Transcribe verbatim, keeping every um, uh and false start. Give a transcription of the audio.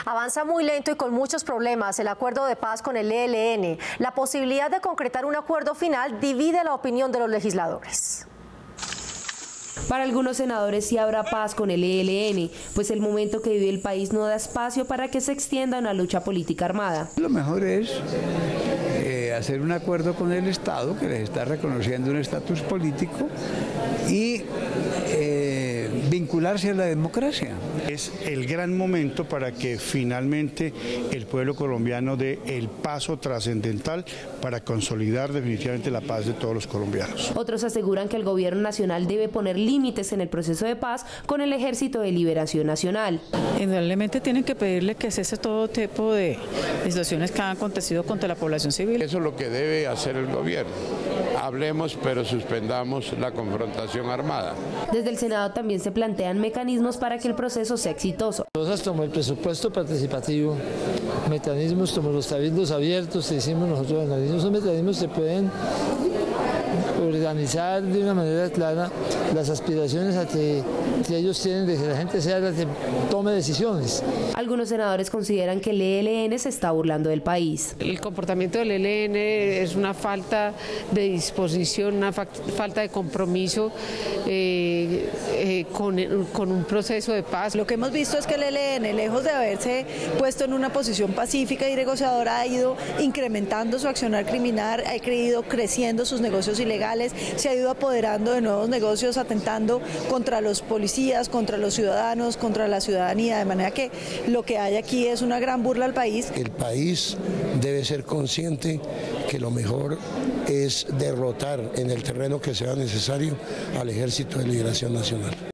Avanza muy lento y con muchos problemas el acuerdo de paz con el E L N. La posibilidad de concretar un acuerdo final divide la opinión de los legisladores. Para algunos senadores sí habrá paz con el E L N, pues el momento que vive el país no da espacio para que se extienda una lucha política armada. Lo mejor es eh, hacer un acuerdo con el Estado, que les está reconociendo un estatus político, y eh, vincularse a la democracia. Es el gran momento para que finalmente el pueblo colombiano dé el paso trascendental para consolidar definitivamente la paz de todos los colombianos. Otros aseguran que el gobierno nacional debe poner límites en el proceso de paz con el Ejército de Liberación Nacional. Indudablemente tienen que pedirle que cese todo tipo de situaciones que han acontecido contra la población civil. Eso es lo que debe hacer el gobierno. Hablemos, pero suspendamos la confrontación armada. Desde el Senado también se plantean mecanismos para que el proceso sea exitoso. Cosas como el presupuesto participativo, mecanismos como los cabildos abiertos que hicimos nosotros, esos mecanismos se pueden organizar de una manera clara las aspiraciones a que, que ellos tienen de que la gente sea la que tome decisiones. Algunos senadores consideran que el E L N se está burlando del país. El comportamiento del E L N es una falta de disposición, una fa falta de compromiso eh, eh, con, con un proceso de paz. Lo que hemos visto es que el E L N, lejos de haberse puesto en una posición pacífica y negociadora, ha ido incrementando su accionar criminal, ha ido creciendo sus negocios ilegales, se ha ido apoderando de nuevos negocios, atentando contra los policías, contra los ciudadanos, contra la ciudadanía, de manera que lo que hay aquí es una gran burla al país. El país debe ser consciente que lo mejor es derrotar en el terreno que sea necesario al Ejército de Liberación Nacional.